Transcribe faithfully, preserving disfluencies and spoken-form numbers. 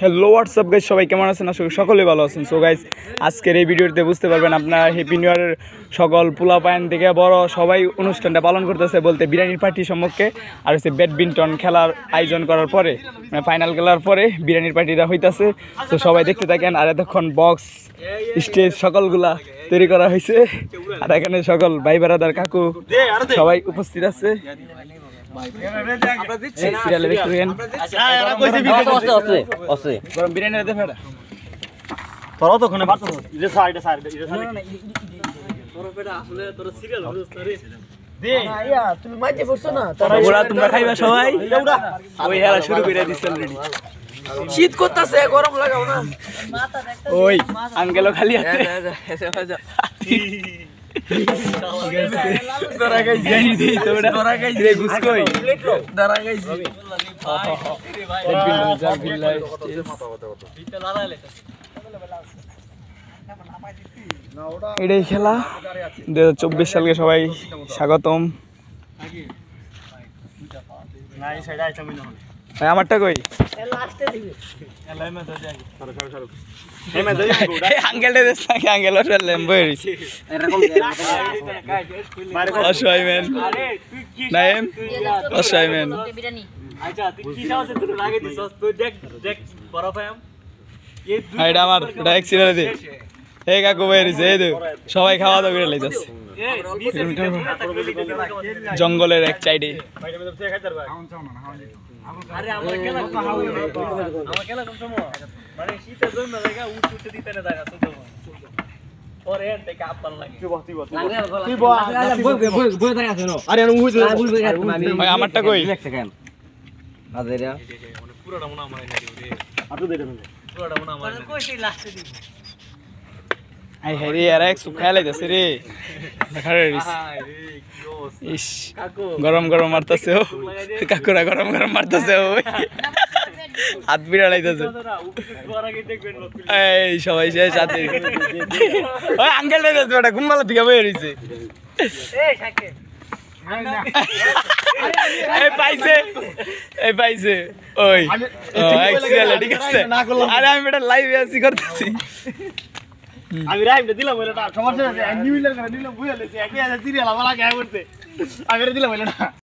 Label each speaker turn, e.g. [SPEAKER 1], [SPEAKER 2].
[SPEAKER 1] Hello WhatsApp guys, সবাই কেমন আছেন? আশা করি সকলে ভালো আছেন। সো গাইস, আজকের এই ভিডিওতে বুঝতে পারবেন আপনার হ্যাপি নিউ ইয়ারের সকল পোলাপাইন থেকে বড় সবাই অনুষ্ঠানটা পালন করতেছে বলতে বিরিয়ানির পার্টির সম্মুখে আর হচ্ছে ব্যাডমিন্টন খেলার আয়োজন করার পরে মানে ফাইনাল খেলার পরে বিরিয়ানির পার্টিটা হইতাছে। তো সবাই দেখতে থাকেন। আর এতক্ষণ বক্স স্টেজ সকলগুলা তৈরি করা হয়েছে আর এখানে সকল ভাই বেড়াদার কাকু সবাই উপস্থিত আছে। তোমরা খাইবা সবাই, ওই হেলা শুরু করে দিচ্ছে অলরেডি। শীত করতেছে, গরম লাগাও না। ওই আঙ্কেলও খালি হাতে এটাই খেলা। দু হাজার চব্বিশ সালকে সবাই স্বাগতম। আমারটা কই সবাই খাওয়া দাওয়া করে লাইতেছে জঙ্গলের এক সাইডে। আমারটা কই গরম গরম মারতেছে, কাকুরা গরম গরম মারতেছে, হাত বিড়াইতেছে সবাই শেষ হাতে। আঙ্কেল ঘুমবালা থেকে বয়ে রয়েছে, পাইছে এই পাইছে ওই ঠিক আছে। আরে আমি এটা লাইভে আছি করতেছি, আমি রাইমটা দিলাম সমস্যা আছে। আমি দিলাম বুঝে আমি দিলাম